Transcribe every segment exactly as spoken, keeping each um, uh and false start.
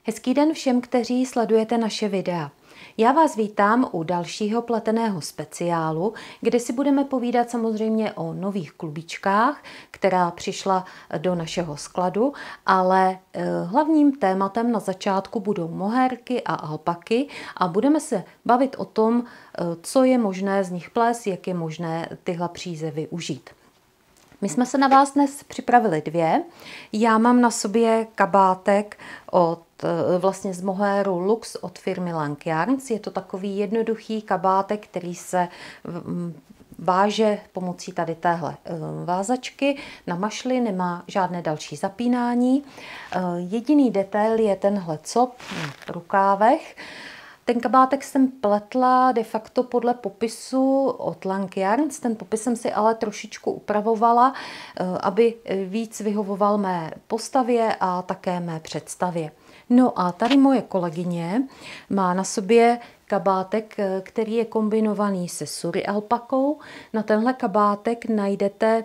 Hezký den všem, kteří sledujete naše videa. Já vás vítám u dalšího pleteného speciálu, kde si budeme povídat samozřejmě o nových klubičkách, která přišla do našeho skladu, ale hlavním tématem na začátku budou mohairky a alpaky a budeme se bavit o tom, co je možné z nich plést, jak je možné tyhle příze využít. My jsme se na vás dnes připravili dvě. Já mám na sobě kabátek od vlastně z mohairu Lux od firmy Lang Yarns. Je to takový jednoduchý kabátek, který se váže pomocí tady téhle vázačky na mašli, nemá žádné další zapínání. Jediný detail je tenhle cop na rukávech. Ten kabátek jsem pletla de facto podle popisu od Lang Yarns. Ten popis jsem si ale trošičku upravovala, aby víc vyhovoval mé postavě a také mé představě. No a tady moje kolegyně má na sobě kabátek, který je kombinovaný se suri alpakou. Na tenhle kabátek najdete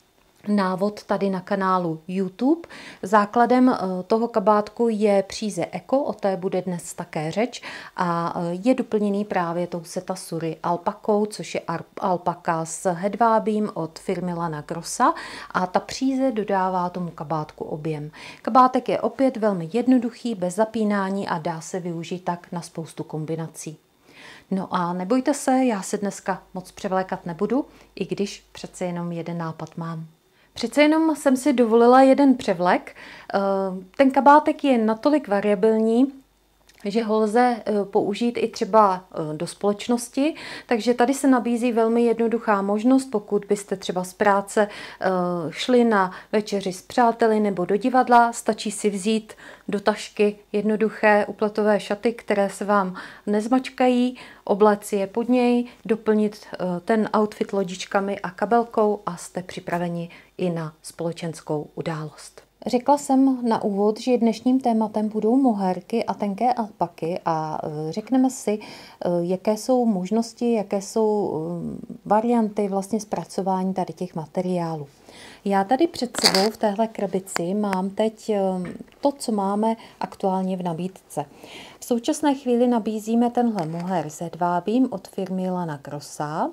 návod tady na kanálu YouTube. Základem toho kabátku je příze Eko, o té bude dnes také řeč a je doplněný právě tou seta suri alpakou, což je alpaka s hedvábím od firmy Lana Grossa a ta příze dodává tomu kabátku objem. Kabátek je opět velmi jednoduchý, bez zapínání a dá se využít tak na spoustu kombinací. No a nebojte se, já se dneska moc převlékat nebudu, i když přece jenom jeden nápad mám. Přece jenom jsem si dovolila jeden převlek. Ten kabátek je natolik variabilní, že ho lze použít i třeba do společnosti, takže tady se nabízí velmi jednoduchá možnost, pokud byste třeba z práce šli na večeři s přáteli nebo do divadla, stačí si vzít do tašky jednoduché upletové šaty, které se vám nezmačkají, obléct je pod něj, doplnit ten outfit lodičkami a kabelkou a jste připraveni i na společenskou událost. Řekla jsem na úvod, že dnešním tématem budou mohairky a tenké alpaky a řekneme si, jaké jsou možnosti, jaké jsou varianty vlastně zpracování tady těch materiálů. Já tady před sebou v téhle krabici mám teď to, co máme aktuálně v nabídce. V současné chvíli nabízíme tenhle mohair s hedvábím od firmy Lana Grossa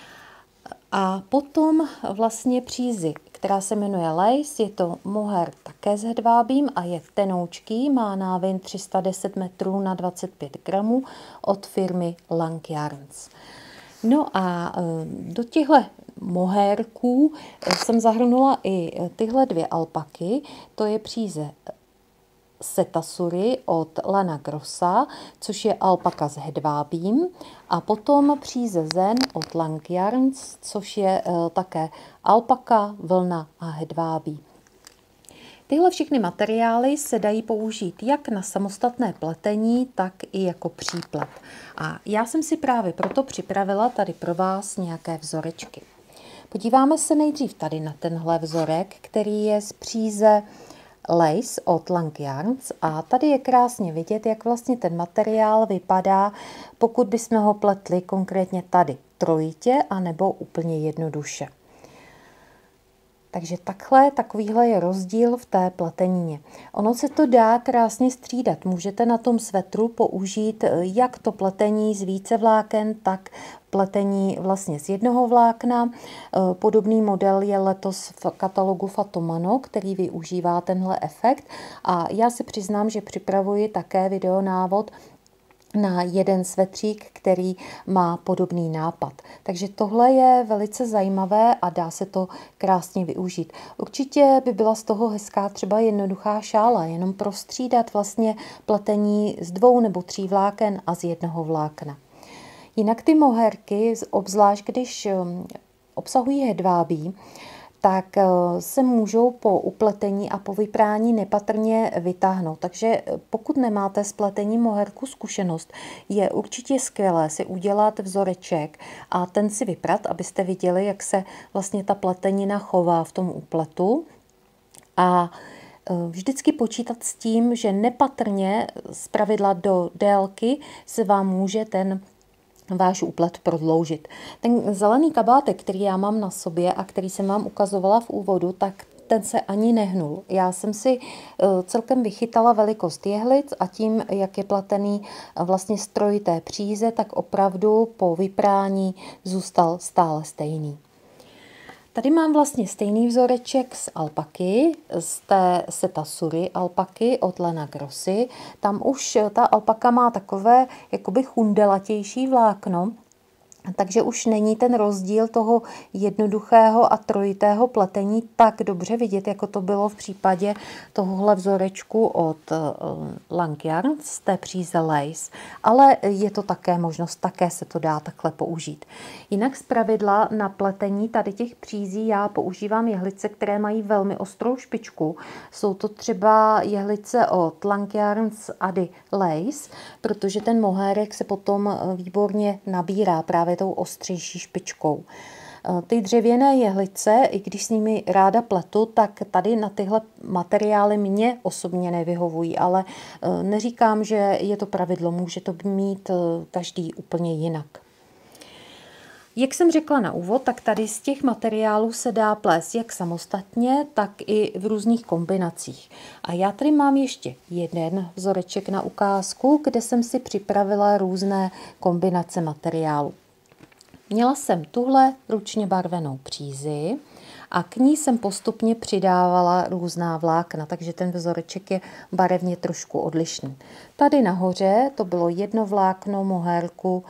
a potom vlastně přízi, která se jmenuje Lace, je to mohair také s hedvábím a je tenoučký, má návin tři sta deset metrů na dvacet pět gramů od firmy Lang Yarns. No a do těchto mohairků jsem zahrnula i tyhle dvě alpaky, to je příze seta suri od Lana Grossa, což je alpaka s hedvábím, a potom příze Zen od Lang Yarns, což je e, také alpaka, vlna a hedvábí. Tyhle všechny materiály se dají použít jak na samostatné pletení, tak i jako příplet. A já jsem si právě proto připravila tady pro vás nějaké vzorečky. Podíváme se nejdřív tady na tenhle vzorek, který je z příze Lace od Lang Yarns a tady je krásně vidět, jak vlastně ten materiál vypadá, pokud bychom ho pletli konkrétně tady trojitě anebo úplně jednoduše. Takže takhle, takovýhle je rozdíl v té pletenině. Ono se to dá krásně střídat. Můžete na tom svetru použít jak to pletení z více vláken, tak pletení vlastně z jednoho vlákna. Podobný model je letos v katalogu Fatomano, který využívá tenhle efekt. A já si přiznám, že připravuji také videonávod na jeden svetřík, který má podobný nápad. Takže tohle je velice zajímavé a dá se to krásně využít. Určitě by byla z toho hezká třeba jednoduchá šála, jenom prostřídat vlastně pletení z dvou nebo tří vláken a z jednoho vlákna. Jinak ty mohairky, obzvlášť když obsahují hedvábí, tak se můžou po upletení a po vyprání nepatrně vytáhnout. Takže pokud nemáte s pletením mohairku zkušenost, je určitě skvělé si udělat vzoreček a ten si vyprat, abyste viděli, jak se vlastně ta pletenina chová v tom úpletu. A vždycky počítat s tím, že nepatrně zpravidla do délky se vám může ten váš úplet prodloužit. Ten zelený kabátek, který já mám na sobě a který jsem vám ukazovala v úvodu, tak ten se ani nehnul. Já jsem si celkem vychytala velikost jehlic a tím, jak je platený vlastně stroj té příze, tak opravdu po vyprání zůstal stále stejný. Tady mám vlastně stejný vzoreček z alpaky, z té Setasuri alpaky od Lena Grossi. Tam už ta alpaka má takové jakoby chundelatější vlákno, takže už není ten rozdíl toho jednoduchého a trojitého pletení tak dobře vidět, jako to bylo v případě tohohle vzorečku od Lang Yarns z té příze Lace. Ale je to také možnost, také se to dá takhle použít. Jinak zpravidla na pletení tady těch přízí já používám jehlice, které mají velmi ostrou špičku. Jsou to třeba jehlice od Lang Yarns Adi Lace, protože ten mohérek se potom výborně nabírá právě tou ostřejší špičkou. Ty dřevěné jehlice, i když s nimi ráda pletu, tak tady na tyhle materiály mě osobně nevyhovují, ale neříkám, že je to pravidlo, může to mít každý úplně jinak. Jak jsem řekla na úvod, tak tady z těch materiálů se dá plést jak samostatně, tak i v různých kombinacích. A já tady mám ještě jeden vzoreček na ukázku, kde jsem si připravila různé kombinace materiálů. Měla jsem tuhle ručně barvenou přízi a k ní jsem postupně přidávala různá vlákna, takže ten vzoreček je barevně trošku odlišný. Tady nahoře to bylo jedno vlákno mohérku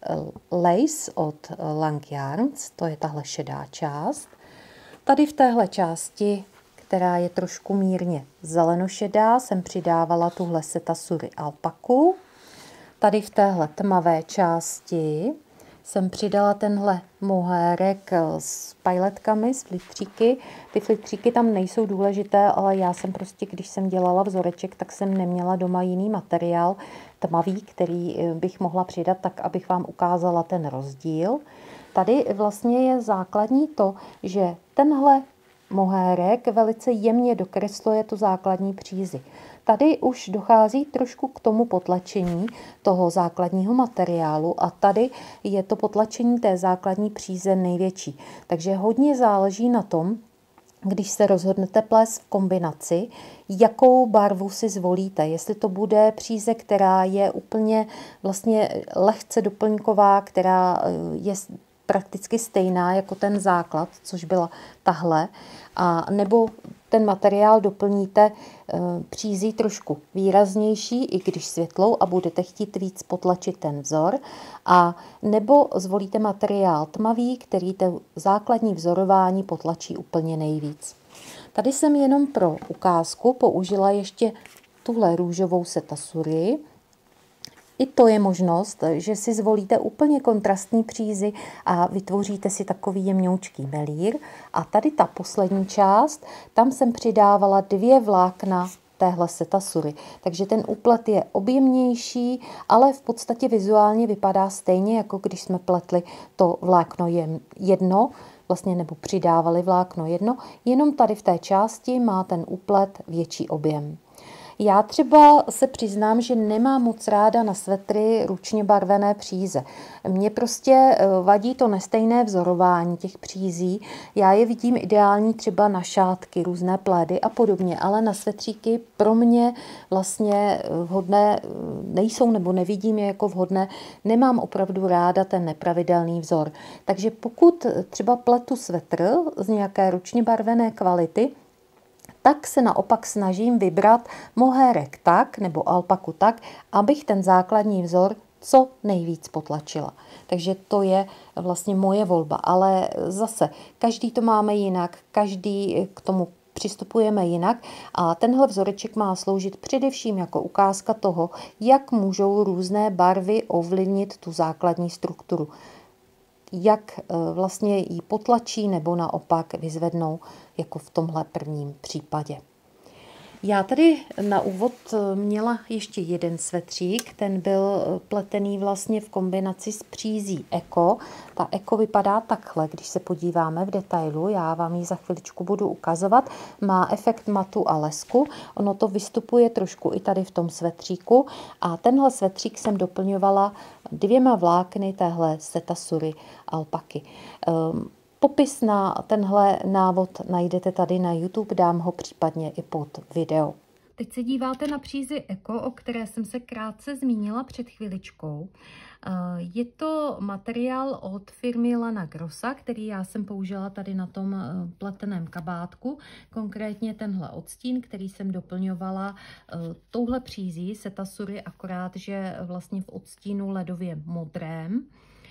Lace od Lang Yarns, to je tahle šedá část. Tady v téhle části, která je trošku mírně zelenošedá, jsem přidávala tuhle Setasuri alpaku. Tady v téhle tmavé části jsem přidala tenhle mohérek s pajletkami, s flitříky. Ty flitříky tam nejsou důležité, ale já jsem prostě, když jsem dělala vzoreček, tak jsem neměla doma jiný materiál tmavý, který bych mohla přidat, tak abych vám ukázala ten rozdíl. Tady vlastně je základní to, že tenhle mohérek velice jemně dokresluje tu základní přízi. Tady už dochází trošku k tomu potlačení toho základního materiálu a tady je to potlačení té základní příze největší. Takže hodně záleží na tom, když se rozhodnete plést v kombinaci, jakou barvu si zvolíte. Jestli to bude příze, která je úplně vlastně lehce doplňková, která je prakticky stejná jako ten základ, což byla tahle, a nebo ten materiál doplníte přízí trošku výraznější, i když světlou, a budete chtít víc potlačit ten vzor, a nebo zvolíte materiál tmavý, který to základní vzorování potlačí úplně nejvíc. Tady jsem jenom pro ukázku použila ještě tuhle růžovou Setasuri. I to je možnost, že si zvolíte úplně kontrastní přízi a vytvoříte si takový jemňoučký melír. A tady ta poslední část, tam jsem přidávala dvě vlákna téhle Setasury. Takže ten úplet je objemnější, ale v podstatě vizuálně vypadá stejně, jako když jsme pletli to vlákno jedno, vlastně nebo přidávali vlákno jedno, jenom tady v té části má ten úplet větší objem. Já třeba se přiznám, že nemám moc ráda na svetry ručně barvené příze. Mně prostě vadí to nestejné vzorování těch přízí. Já je vidím ideální třeba na šátky, různé plédy a podobně, ale na svetříky pro mě vlastně vhodné nejsou, nebo nevidím je jako vhodné. Nemám opravdu ráda ten nepravidelný vzor. Takže pokud třeba pletu svetr z nějaké ručně barvené kvality, tak se naopak snažím vybrat mohérek tak, nebo alpaku tak, abych ten základní vzor co nejvíc potlačila. Takže to je vlastně moje volba, ale zase každý to máme jinak, každý k tomu přistupujeme jinak a tenhle vzoreček má sloužit především jako ukázka toho, jak můžou různé barvy ovlivnit tu základní strukturu. Jak vlastně ji potlačí nebo naopak vyzvednou, jako v tomhle prvním případě. Já tady na úvod měla ještě jeden svetřík, ten byl pletený vlastně v kombinaci s přízí Eko. Ta Eko vypadá takhle, když se podíváme v detailu, já vám ji za chviličku budu ukazovat. Má efekt matu a lesku, ono to vystupuje trošku i tady v tom svetříku a tenhle svetřík jsem doplňovala dvěma vlákny téhle Setasury alpaky. Popis na tenhle návod najdete tady na YouTube, dám ho případně i pod video. Teď se díváte na přízi Eko, o které jsem se krátce zmínila před chviličkou. Je to materiál od firmy Lana Grossa, který já jsem použila tady na tom pleteném kabátku. Konkrétně tenhle odstín, který jsem doplňovala touhle přízí Setasury, akorát, že vlastně v odstínu ledově modrém.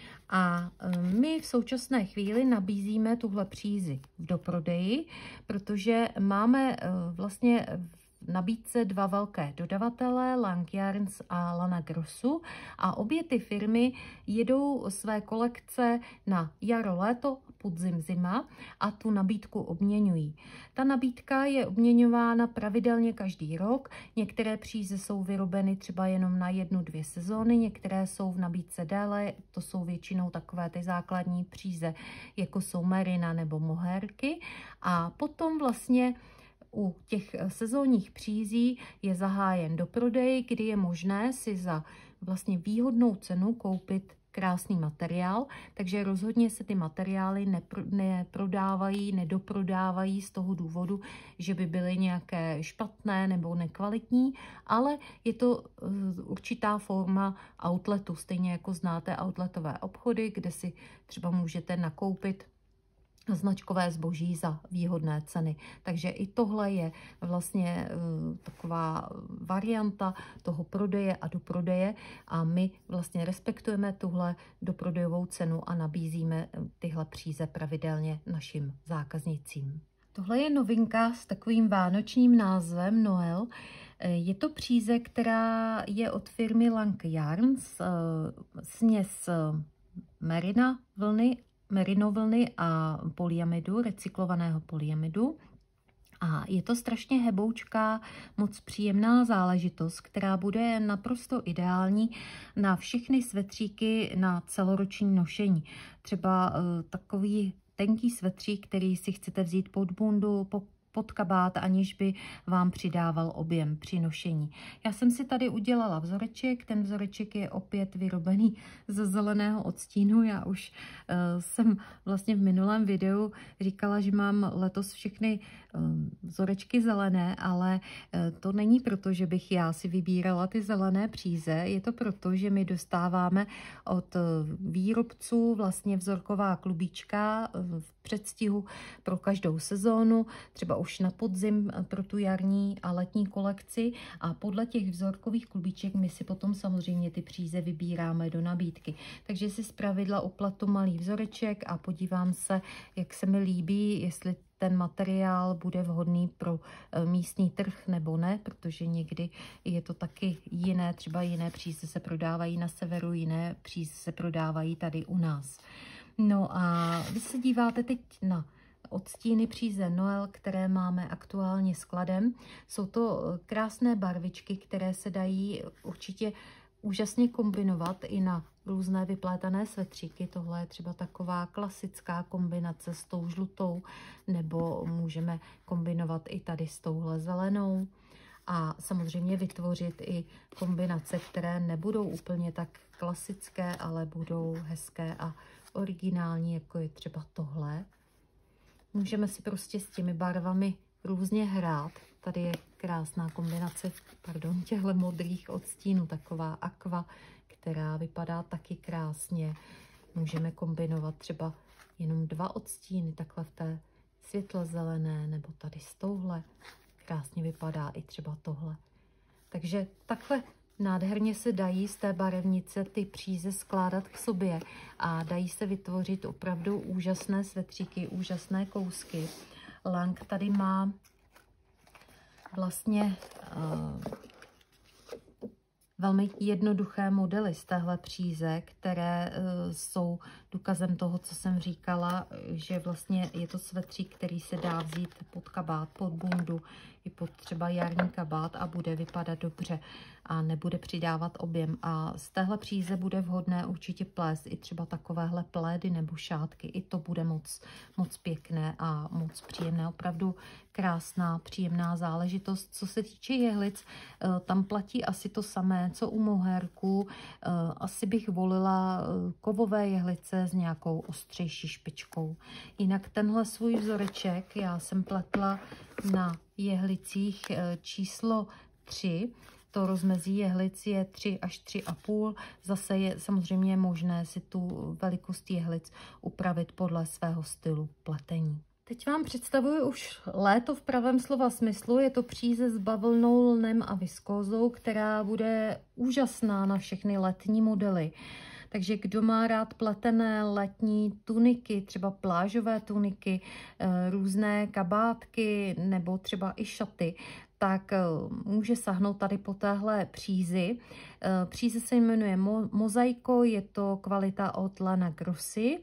A my v současné chvíli nabízíme tuhle přízi v doprodeji, protože máme vlastně v nabídce dva velké dodavatele, Lang Yarns a Lana Grossu, a obě ty firmy jedou své kolekce na jaro, léto, podzim, zima a tu nabídku obměňují. Ta nabídka je obměňována pravidelně každý rok. Některé příze jsou vyrobeny třeba jenom na jednu, dvě sezóny, některé jsou v nabídce déle, to jsou většinou takové ty základní příze, jako jsou merina nebo mohérky. A potom vlastně u těch sezónních přízí je zahájen doprodej, kdy je možné si za vlastně výhodnou cenu koupit krásný materiál, takže rozhodně se ty materiály nepro, neprodávají, nedoprodávají z toho důvodu, že by byly nějaké špatné nebo nekvalitní, ale je to určitá forma outletu, stejně jako znáte outletové obchody, kde si třeba můžete nakoupit značkové zboží za výhodné ceny. Takže i tohle je vlastně uh, taková varianta toho prodeje a doprodeje a my vlastně respektujeme tuhle doprodejovou cenu a nabízíme tyhle příze pravidelně našim zákaznicím. Tohle je novinka s takovým vánočním názvem Noel. Je to příze, která je od firmy Lang Yarns, směs merina vlny merinovlny a polyamidu, recyklovaného polyamidu. A je to strašně heboučká, moc příjemná záležitost, která bude naprosto ideální na všechny svetříky na celoroční nošení. Třeba uh, takový tenký svetřík, který si chcete vzít pod bundu, po pod kabát, aniž by vám přidával objem při nošení. Já jsem si tady udělala vzoreček, ten vzoreček je opět vyrobený ze zeleného odstínu. Já už uh, jsem vlastně v minulém videu říkala, že mám letos všechny uh, vzorečky zelené, ale uh, to není proto, že bych já si vybírala ty zelené příze, je to proto, že my dostáváme od uh, výrobců vlastně vzorková klubíčka uh, v předstihu pro každou sezónu, třeba už na podzim pro tu jarní a letní kolekci, a podle těch vzorkových klubíček my si potom samozřejmě ty příze vybíráme do nabídky. Takže si zpravidla upletu malý vzoreček a podívám se, jak se mi líbí, jestli ten materiál bude vhodný pro místní trh nebo ne, protože někdy je to taky jiné, třeba jiné příze se prodávají na severu, jiné příze se prodávají tady u nás. No a vy se díváte teď na odstíny příze Noel, které máme aktuálně skladem. Jsou to krásné barvičky, které se dají určitě úžasně kombinovat i na různé vyplétané svetříky. Tohle je třeba taková klasická kombinace s tou žlutou, nebo můžeme kombinovat i tady s touhle zelenou. A samozřejmě vytvořit i kombinace, které nebudou úplně tak klasické, ale budou hezké a originální, jako je třeba tohle. Můžeme si prostě s těmi barvami různě hrát. Tady je krásná kombinace, pardon, těchto modrých odstínů, taková aqua, která vypadá taky krásně. Můžeme kombinovat třeba jenom dva odstíny, takhle v té světle zelené, nebo tady s touhle. Krásně vypadá i třeba tohle. Takže takhle nádherně se dají z té barevnice ty příze skládat k sobě a dají se vytvořit opravdu úžasné svetříky, úžasné kousky. Lang tady má vlastně uh, velmi jednoduché modely z téhle příze, které uh, jsou důkazem toho, co jsem říkala, že vlastně je to svetřík, který se dá vzít pod kabát, pod bundu, i pod třeba jarní kabát a bude vypadat dobře a nebude přidávat objem. A z téhle příze bude vhodné určitě plést i třeba takovéhle plédy nebo šátky. I to bude moc, moc pěkné a moc příjemné. Opravdu krásná, příjemná záležitost. Co se týče jehlic, tam platí asi to samé, co u mohérků. Asi bych volila kovové jehlice příze s nějakou ostřejší špičkou. Jinak tenhle svůj vzoreček já jsem pletla na jehlicích číslo tři. To rozmezí jehlic je tři až tři a půl. Zase je samozřejmě možné si tu velikost jehlic upravit podle svého stylu pletení. Teď vám představuji už léto v pravém slova smyslu. Je to příze s bavlnou, lnem a viskózou, která bude úžasná na všechny letní modely. Takže kdo má rád pletené letní tuniky, třeba plážové tuniky, různé kabátky nebo třeba i šaty, tak může sahnout tady po téhle přízi. Příze se jmenuje Mozaiko, je to kvalita od Lana Grossi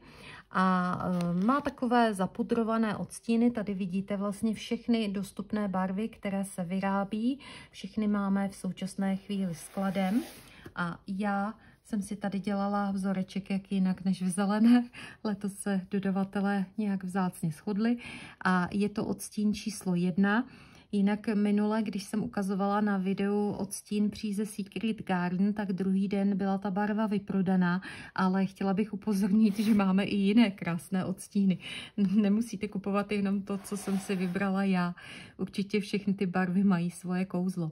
a má takové zapudrované odstíny. Tady vidíte vlastně všechny dostupné barvy, které se vyrábí. Všechny máme v současné chvíli skladem a já jsem si tady dělala vzoreček, jak jinak než v zelené. Letos se dodavatelé nějak vzácně shodli a je to odstín číslo jedna. Jinak minule, když jsem ukazovala na videu odstín příze Secret Garden, tak druhý den byla ta barva vyprodaná, ale chtěla bych upozornit, že máme i jiné krásné odstíny. Nemusíte kupovat jenom to, co jsem si vybrala já. Určitě všechny ty barvy mají svoje kouzlo.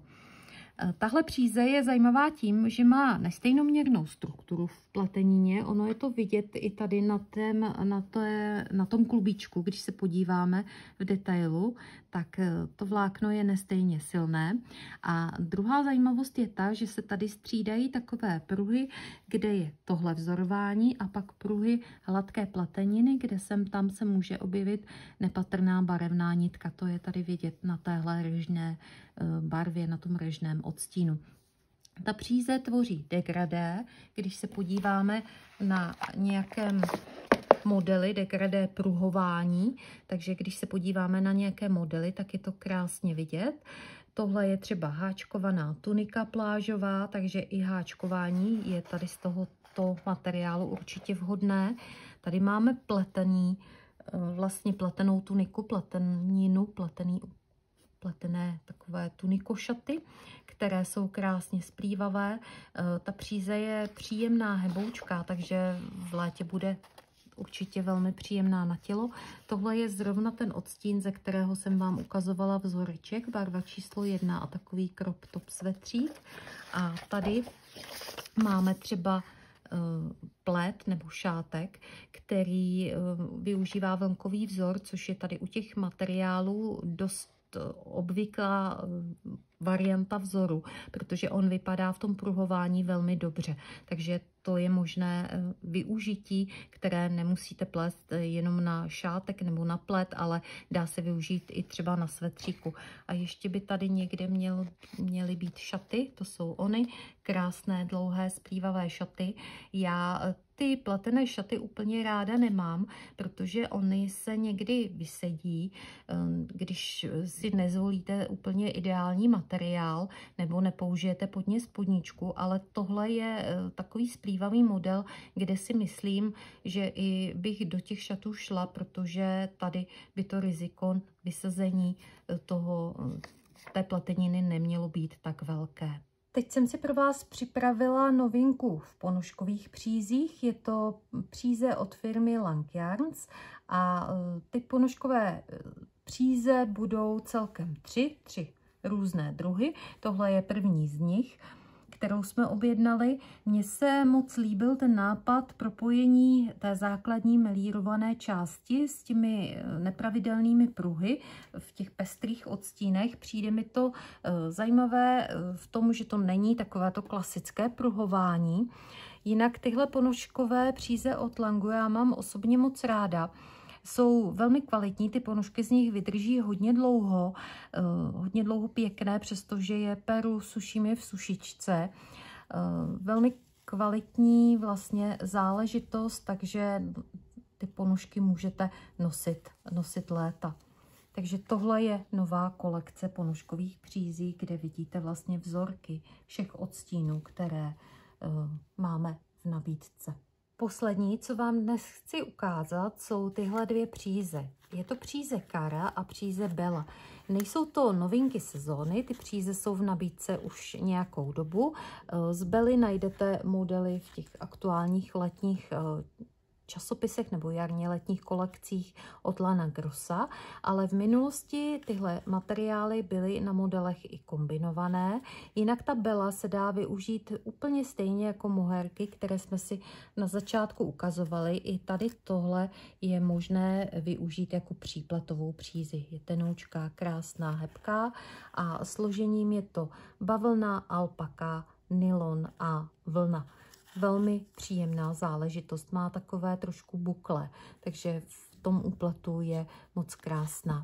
Tahle příze je zajímavá tím, že má nestejnoměrnou strukturu v pletenině. Ono je to vidět i tady na, tém, na, té, na tom klubíčku, když se podíváme v detailu, tak to vlákno je nestejně silné. A druhá zajímavost je ta, že se tady střídají takové pruhy, kde je tohle vzorování a pak pruhy hladké pleteniny, kde sem tam se může objevit nepatrná barevná nitka. To je tady vidět na téhle růžné barvě, na tom růžném odstínu. Ta příze tvoří degradé. Když se podíváme na nějakém modely degradé pruhování, takže když se podíváme na nějaké modely, tak je to krásně vidět. Tohle je třeba háčkovaná tunika plážová, takže i háčkování je tady z tohoto materiálu určitě vhodné. Tady máme pletený, vlastně pletenou tuniku, pleteninu, pletený pletené takové tunikošaty, které jsou krásně splývavé. Ta příze je příjemná, heboučká, takže v létě bude určitě velmi příjemná na tělo. Tohle je zrovna ten odstín, ze kterého jsem vám ukazovala vzoreček, barva číslo jedna a takový crop top svetřík. A tady máme třeba plet nebo šátek, který využívá vlnkový vzor, což je tady u těch materiálů dost obvyklá varianta vzoru, protože on vypadá v tom pruhování velmi dobře. Takže to je možné využití, které nemusíte plést jenom na šátek nebo na plet, ale dá se využít i třeba na svetříku. A ještě by tady někde mělo, měly být šaty, to jsou ony, krásné, dlouhé, splývavé šaty. Já ty pletené šaty úplně ráda nemám, protože oni se někdy vysedí, když si nezvolíte úplně ideální materiál nebo nepoužijete pod ně spodničku, ale tohle je takový splývavý model, kde si myslím, že i bych do těch šatů šla, protože tady by to riziko vysazení toho, té pleteniny nemělo být tak velké. Teď jsem si pro vás připravila novinku v ponožkových přízích. Je to příze od firmy Lang Yarns a ty ponožkové příze budou celkem tři, tři různé druhy. Tohle je první z nich, kterou jsme objednali. Mně se moc líbil ten nápad propojení té základní melírované části s těmi nepravidelnými pruhy v těch pestrých odstínech. Přijde mi to zajímavé v tom, že to není takovéto klasické pruhování. Jinak tyhle ponožkové příze od Langu já mám osobně moc ráda. Jsou velmi kvalitní, ty ponožky z nich vydrží hodně dlouho, hodně dlouho pěkné, přestože je peru, suším je v sušičce. Velmi kvalitní vlastně záležitost, takže ty ponožky můžete nosit, nosit léta. Takže tohle je nová kolekce ponožkových přízí, kde vidíte vlastně vzorky všech odstínů, které máme v nabídce. Poslední, co vám dnes chci ukázat, jsou tyhle dvě příze. Je to příze Cara a příze Bella. Nejsou to novinky sezóny, ty příze jsou v nabídce už nějakou dobu. Z Belly najdete modely v těch aktuálních letních časopisech nebo jarně letních kolekcích od Lana Grossa, ale v minulosti tyhle materiály byly na modelech i kombinované. Jinak ta Bella se dá využít úplně stejně jako mohairky, které jsme si na začátku ukazovali. I tady tohle je možné využít jako přípletovou přízi. Je tenoučká, krásná, hebká a složením je to bavlna, alpaka, nylon a vlna. Velmi příjemná záležitost, má takové trošku bukle, takže v tom úplatu je moc krásná.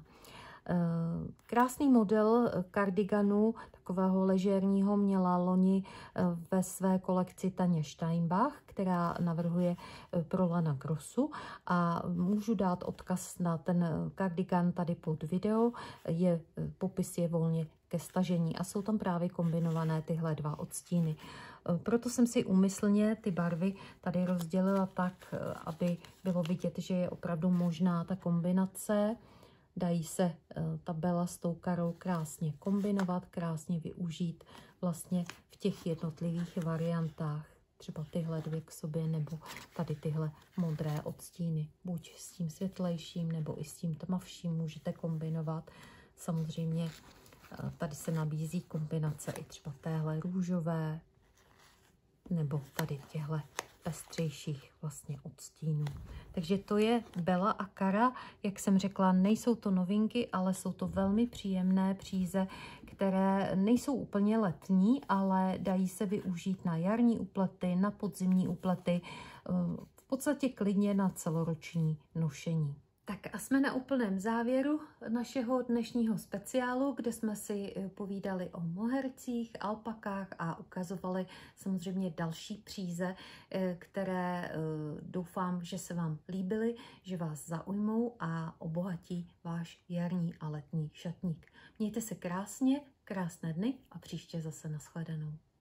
Krásný model kardiganu, takového ležérního, měla loni ve své kolekci Tanja Steinbach, která navrhuje pro Lana Grossu, a můžu dát odkaz na ten kardigan tady pod video, je, popis je volně ke stažení a jsou tam právě kombinované tyhle dva odstíny. Proto jsem si úmyslně ty barvy tady rozdělila tak, aby bylo vidět, že je opravdu možná ta kombinace. Dají se ta Bella s tou karou krásně kombinovat, krásně využít vlastně v těch jednotlivých variantách. Třeba tyhle dvě k sobě, nebo tady tyhle modré odstíny. Buď s tím světlejším, nebo i s tím tmavším můžete kombinovat. Samozřejmě tady se nabízí kombinace i třeba téhle růžové, nebo tady těhle pestřejších vlastně odstínů. Takže to je Bella a Cara. Jak jsem řekla, nejsou to novinky, ale jsou to velmi příjemné příze, které nejsou úplně letní, ale dají se využít na jarní úplety, na podzimní úplety, v podstatě klidně na celoroční nošení. Tak a jsme na úplném závěru našeho dnešního speciálu, kde jsme si povídali o mohaircích, alpakách a ukazovali samozřejmě další příze, které doufám, že se vám líbily, že vás zaujmou a obohatí váš jarní a letní šatník. Mějte se krásně, krásné dny a příště zase nashledanou.